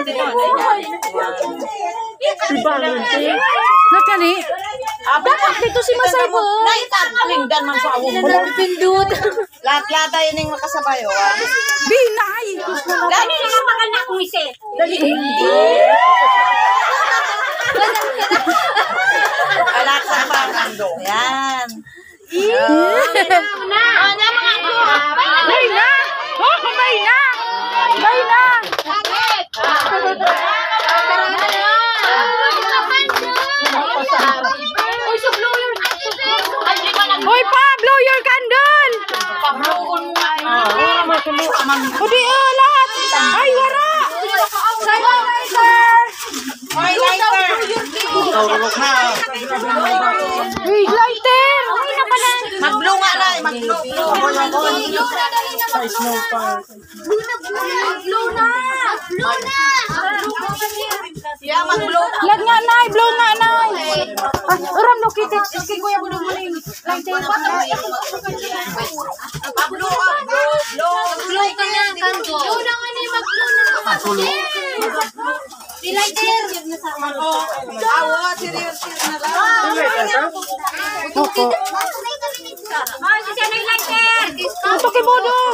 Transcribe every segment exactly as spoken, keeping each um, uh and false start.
Nak kani? Dapat dito si Masay po. Lingdan man sa awong mo. Pindut. Lahat-lahat tayo ning makasabay. Binay. Dali na makan na kung isi. Dali. Anak sa pangando. Yan. Na, na mga ko. Bay na. Oh, bay na. Bay na. Hoy pa, blow your candle. O di eh, lahat. Ay, wara. Hoy, lighter. Uy, lighter. Mag-blow nga na. Mag-blow. Yeah, mag-blow na. Lag nga, nay. Blow nga, nay. Ah, uram, no, kitik. Kay kuya mo na muna yung lighter. Mag-blow ka. Blow. Blow ka na, kanto. Blow na nga ni mag-blow na kapatid. Si lighter. Awa, seryoso na lang. Opo. Oh, si siya na yung lighter. Ito kay Bodong.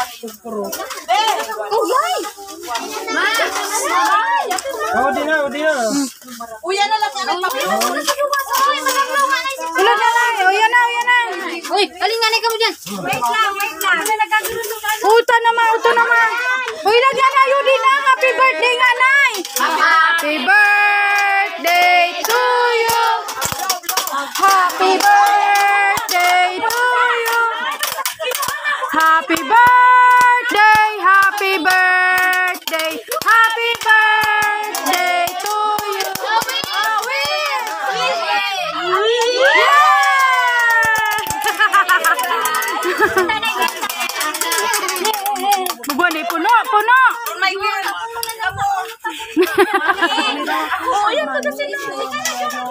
Oh, yay. Ma. Oh, di na, oh, di na. Uya na lang yan. Ulan na, nay. O, yan na, o, yan na. Uy, alinganay ka mo dyan. Wait lang, wait lang. Uta naman, uta naman. Uy, lagyan na, yun din na. Happy birthday nga, nay. Happy birthday to you. Happy birthday to you. Happy birthday, happy birthday, happy birthday to you. Bubuan eh, puno, puno. Oh my God. Oh, yan, ito sila.